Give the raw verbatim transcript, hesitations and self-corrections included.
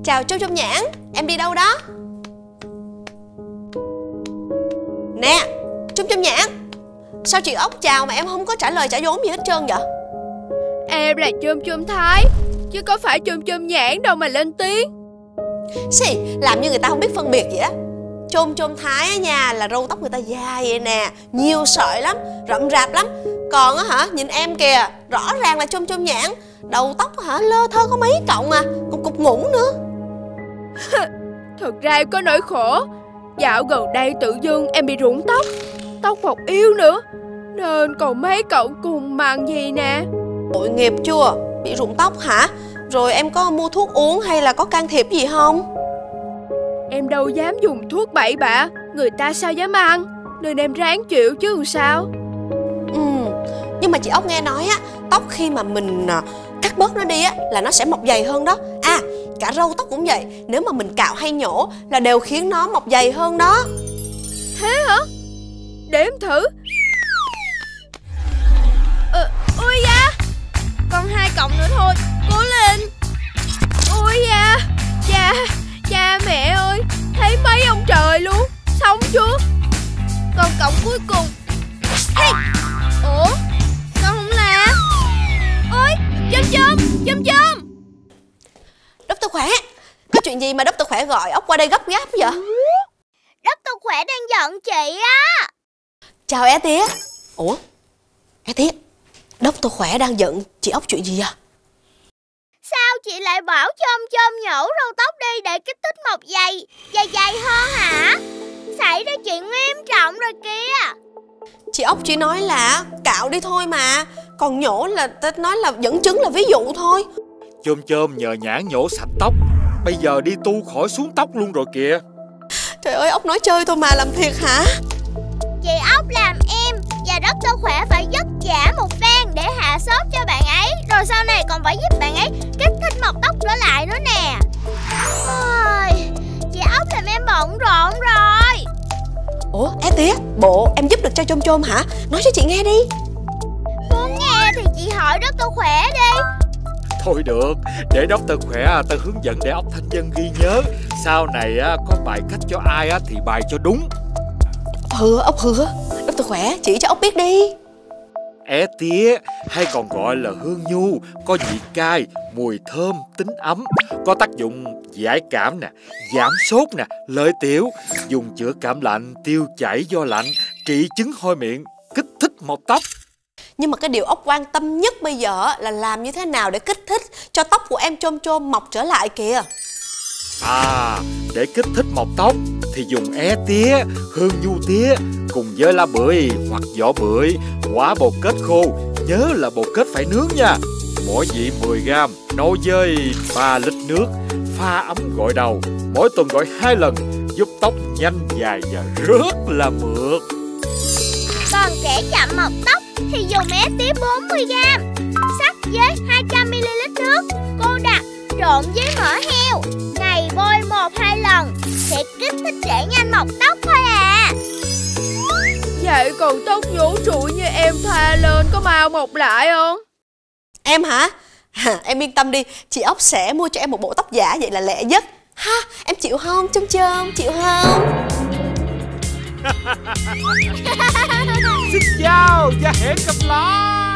Chào Chôm Chôm Nhãn, em đi đâu đó? Nè, Chôm Chôm Nhãn, sao chị ốc chào mà em không có trả lời trả vốn gì hết trơn vậy? Em là Chôm Chôm Thái, chứ có phải Chôm Chôm Nhãn đâu mà lên tiếng. Xì, làm như người ta không biết phân biệt vậy đó. Chôm Chôm Thái á nha, là râu tóc người ta dài vậy nè, nhiều sợi lắm, rậm rạp lắm. Còn á hả, nhìn em kìa, rõ ràng là Chôm Chôm Nhãn, đầu tóc hả lơ thơ có mấy cọng à, còn cục ngủng nữa. Thật ra em có nỗi khổ. Dạo gần đây tự dưng em bị rụng tóc, tóc mọc yếu nữa, nên còn mấy cọng cùng mằng gì nè. Tội nghiệp chưa, bị rụng tóc hả? Rồi em có mua thuốc uống hay là có can thiệp gì không? Em đâu dám dùng thuốc bậy bạ, người ta sao dám ăn, nên em ráng chịu chứ làm sao. Ừ, nhưng mà chị ốc nghe nói á, tóc khi mà mình à, cắt bớt nó đi á là nó sẽ mọc dày hơn đó. À, cả râu tóc cũng vậy, nếu mà mình cạo hay nhổ là đều khiến nó mọc dày hơn đó. Thế hả? Để em thử. Ờ, ôi da, còn hai cọng nữa thôi, cố lên. Ôi da, cha, cha mẹ ơi, thấy mấy ông trời luôn, xong chưa? Còn cọng cuối cùng. Hey. Ủa, con không là. Ôi, Chôm Chôm, Chôm Chôm. Doctor Khỏe, có chuyện gì mà Doctor Khỏe gọi ốc qua đây gấp gáp vậy? Doctor Khỏe đang giận chị á. Chào é tía. Ủa, é tía, Doctor Khỏe đang giận chị ốc chuyện gì à? Sao chị lại bảo Chôm Chôm nhổ râu tóc đi để kích thích mọc dày, dày dày hơn hả? Xảy ra chuyện nghiêm trọng rồi kìa. Chị ốc chỉ nói là cạo đi thôi mà, còn nhổ là ta nói là dẫn chứng là ví dụ thôi. Chôm Chôm nhờ Nhãn nhổ sạch tóc, bây giờ đi tu khỏi xuống tóc luôn rồi kìa. Trời ơi, ốc nói chơi thôi mà làm thiệt hả? Chị ốc làm em và Doctor Khỏe phải vất vả một phen để hạ sốt cho bạn ấy, rồi sau này còn phải giúp bạn ấy kích thích mọc tóc trở lại nữa nè. Ôi, chị ốc làm em bận rộn rồi. Ủa, é tía, bộ em giúp được cho Chôm Chôm hả? Nói cho chị nghe đi. Muốn nghe thì chị hỏi Doctor Khỏe đi. Thôi được, để Doctor Khỏe ta hướng dẫn để ốc Thanh Vân ghi nhớ. Sau này có bài cách cho ai thì bài cho đúng. Ừ, ốc hứa. Doctor Khỏe chỉ cho ốc biết đi. É tía hay còn gọi là hương nhu, có vị cay, mùi thơm, tính ấm, có tác dụng giải cảm nè, giảm sốt nè, lợi tiểu, dùng chữa cảm lạnh, tiêu chảy do lạnh, trị chứng hôi miệng, kích thích mọc tóc. Nhưng mà cái điều ốc quan tâm nhất bây giờ là làm như thế nào để kích thích cho tóc của em Chôm Chôm mọc trở lại kìa. À, để kích thích mọc tóc thì dùng é tía, hương nhu tía cùng với lá bưởi hoặc vỏ bưởi, quả bồ kết khô, nhớ là bồ kết phải nướng nha. Mỗi vị mười gam, nấu với ba lít nước, pha ấm gội đầu, mỗi tuần gội hai lần, giúp tóc nhanh dài và rất là mượt. Còn kẻ chậm mọc tóc thì dùng é tía bốn mươi gam, sắc với hai trăm mi li lít nước, cô đặc trộn với mỡ heo, ngày bôi một hai lần sẽ kích thích để nhanh mọc tóc thôi à. Vậy còn tóc nhổ trụi như em thoa lên có mau mọc lại không? Em hả? À, em yên tâm đi, chị ốc sẽ mua cho em một bộ tóc giả, vậy là lẹ nhất. Ha, em chịu không Chôm Chôm, chịu không? Xin chào và hẹn gặp lại.